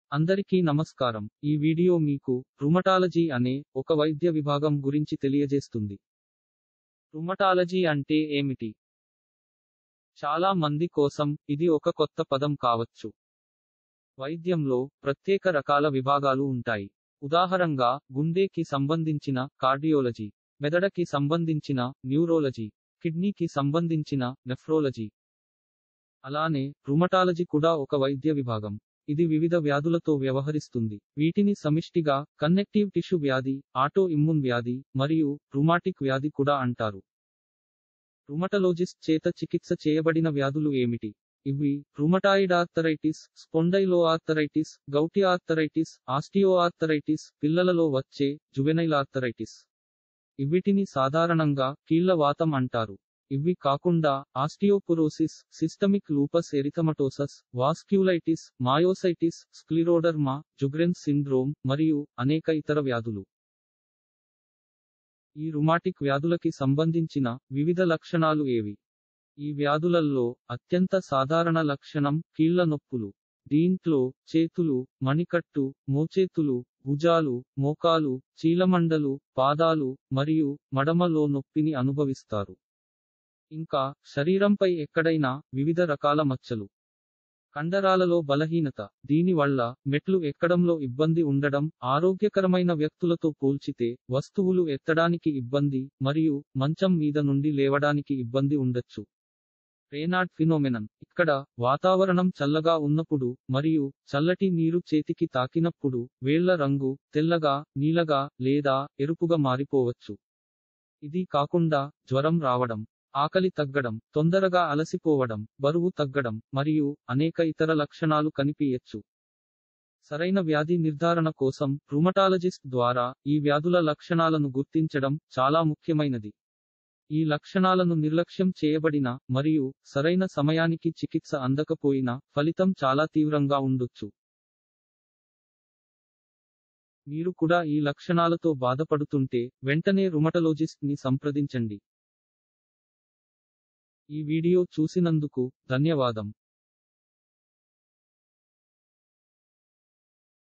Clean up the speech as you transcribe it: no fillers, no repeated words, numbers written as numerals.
అందరికీ నమస్కారం. ఈ వీడియో మీకు రుమటాలజీ అనే ఒక వైద్య విభాగం గురించి తెలియజేస్తుంది. రుమటాలజీ అంటే ఏమిటి? చాలా మంది కోసం ఇది ఒక కొత్త పదం కావచ్చు. వైద్యంలో ప్రత్యేక రకాల విభాగాలు ఉంటాయి. ఉదాహరణగా గుండెకి సంబంధించిన కార్డియోలజీ, మెదడుకి సంబంధించిన న్యూరోలజీ, కిడ్నీకి సంబంధించిన నెఫ్రాలజీ. అలానే రుమటాలజీ కూడా ఒక వైద్య విభాగం. ఇది వివిధ వ్యాధులతో వ్యవహరిస్తుంది. వీటిని సమిష్టిగా కనెక్టివ్ టిష్యూ వ్యాధి, ఆటో ఇమ్యూన్ వ్యాధి మరియు రుమాటిక్ వ్యాధి కూడా అంటారు. రుమటలోజిస్ట్ చేత చికిత్స చేయబడిన వ్యాధులు ఏమిటి? ఇవి rheumatoid arthritis, spondyloarthritis, gouty arthritis, osteoarthritis, పిల్లలలో వచ్చే జువెనైల్ ఆర్థరైటిస్. ఇవిటిని సాధారణంగా కీళ్ల వాతం అంటారు. ఇవి కాకుండా osteoporosis, systemic lupus erythematosus, vasculitis, myositis, scleroderma, Sjogren's syndrome మరియు అనేక ఇతర వ్యాధులు. ఈ రుమాటిక్ వ్యాధులకి సంబంధించిన వివిధ లక్షణాలు ఏవి? ఈ వ్యాధులల్లో అత్యంత సాధారణ లక్షణం కీళ్ల నొప్పులు. దీంట్లో చేతులు, మణికట్టు, మోచేతులు, భుజాలు, మోకాలు, చీలమండలు, పాదాలు మరియు మడమలో నొప్పిని అనుభవిస్తారు. ఇంకా శరీరంపై ఎక్కడైనా వివిధ రకాల మచ్చలు. కండరాలలో బలహీనత. దీనివల్ల మెట్లు ఎక్కడంలో ఇబ్బంది ఉండడం, ఆరోగ్యకరమైన వ్యక్తులతో పోల్చితే వస్తువులు ఎత్తడానికి ఇబ్బంది మరియు మంచం మీద నుండి లేవడానికి ఇబ్బంది ఉండొచ్చు. రేనాడ్ ఫినోమెనన్. ఇక్కడ వాతావరణం చల్లగా ఉన్నప్పుడు మరియు చల్లటి నీరు చేతికి తాకినప్పుడు వేళ్ల రంగు తెల్లగా, నీలగా లేదా ఎరుపుగా మారిపోవచ్చు. ఇది కాకుండా జ్వరం రావడం, ఆకలి తగ్గడం, తొందరగా అలసిపోవడం, బరువు తగ్గడం మరియు అనేక ఇతర లక్షణాలు కనిపియచ్చు. సరైన వ్యాధి నిర్ధారణ కోసం రుమటాలజిస్ట్ ద్వారా ఈ వ్యాధుల లక్షణాలను గుర్తించడం చాలా ముఖ్యమైనది. ఈ లక్షణాలను నిర్లక్ష్యం చేయబడిన మరియు సరైన సమయానికి చికిత్స అందకపోయినా ఫలితం చాలా తీవ్రంగా ఉండొచ్చు. మీరు కూడా ఈ లక్షణాలతో బాధపడుతుంటే వెంటనే రుమటలోజిస్ట్ ని సంప్రదించండి. ఈ వీడియో చూసినందుకు ధన్యవాదం.